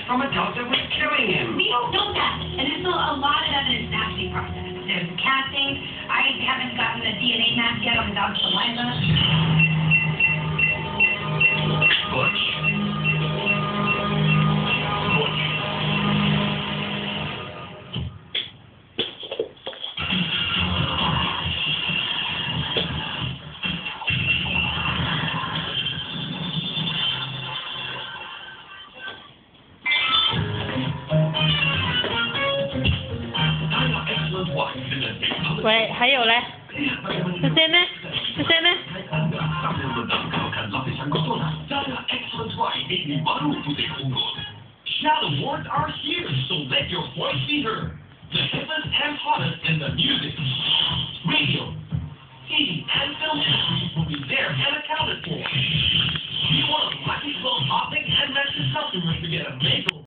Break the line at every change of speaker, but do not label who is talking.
from a dog that was killing him.
We don't know that, and there's still a lot of evidence to actually process. There's the casting. I haven't gotten a DNA map yet on the dog's saliva.
Butch.
喂，还有嘞，这些呢？这些呢？
Shout awards are here, so let your voice be heard. The hippest and hottest in the music, radio, TV, and film industries will be there and accounted for. You want a lucky little topic and let your customers to get a bagel.